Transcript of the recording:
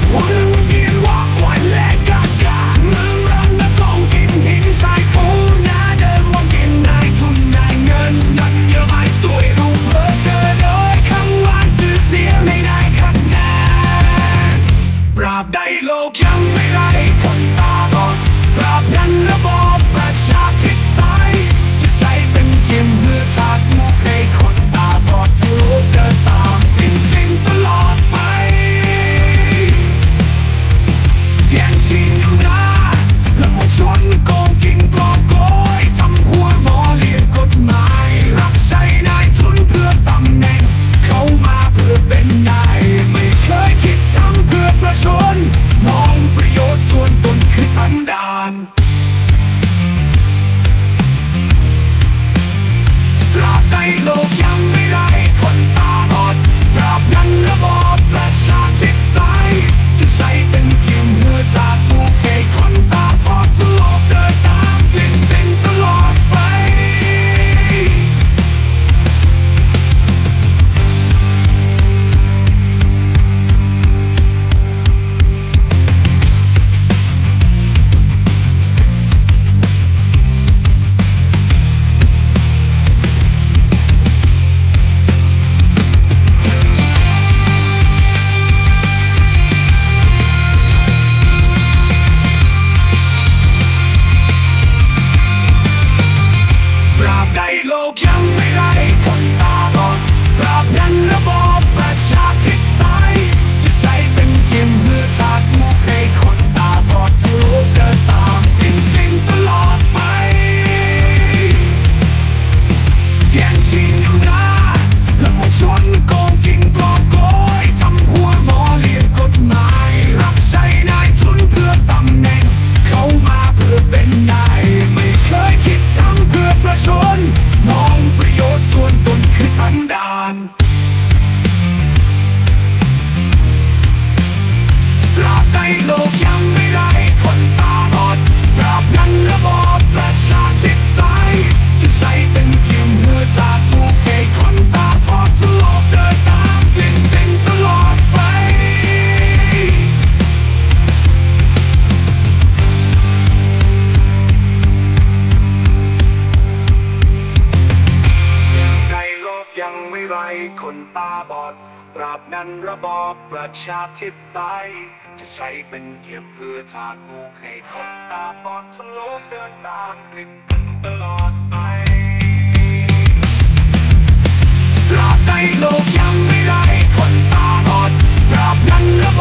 วนเวียนวอกวันและกากาเมืองร้อนและต้องกินหินทรายปูนาเดินวนกินนายทุนนายเงินนั่นเยอะไม่สวยรูปเบอร์เธอโดยคำหวานสื่อเสียไม่ได้คะแนนปราบใดโลกยังไม่ไร้คนตาบอดตราบนั้นระบอบประชาธิปไตยจะใช้เป็นเกมเพื่อชาติมุกให้คนตาบอดทะลุเดินตามติ่งตลอดไปแย่งชิงอำนาจแล้วชนโกงกินกอบโกยทำหัวหมอเลียนกฎหมายรับใช้นายทุนเพื่อตำแหน่งเข้ามาเพื่อเป็นนายไม่เคยคิดทำเพื่อประชาชนมองประโยชน์ส่วนตนคือสันดานตราบใดโลกยังไม่ไร้คนตาบอดตราบนั้นระบอบประชาธิปไตยจะใช้เป็นเกียรติเพื่อชาติมุกให้คนตาบอดทะลุเดินตามติ่งตลอดไปตราบใดโลกยังไม่ไร้คนตาบอดตราบนั้นระบอบประชาธิปไตยจะใช้เป็นเกมเพื่อชาติมุกให้คนตาบอดทะลุเดินตามติ่งตลอดไปแย่งชิงอำนาจแล้วชนโกงกินกอบโกยทำหัวหมอเลียนกฎหมายรับใช้นายทุนเพื่อตำแหน่งเข้ามาเพื่อเป็นนายไม่เคยคิดทำเพื่อประชาชนมองประโยชน์ส่วนตนคือสันดานตราบใดโลกยังไม่ไร้คนตาบอดตราบนั้นระบอบประชาธิปไตยจะใช้เป็นเกียรติเพื่อชาติมุกให้คนตาบอดทะลุเดินตามติ่งตลอดไปในโลกยังไม่ไร้คนตาบอดตราบนั้นระบอบประชาธิปไตยจะใช้เป็นเกียรติเพื่อชาติมุกให้คนตาบอดทะลุเดินตามติ่งตลอดไปตราบใดโลกยังไม่ไร้คนตาบอดตราบนั้นระบ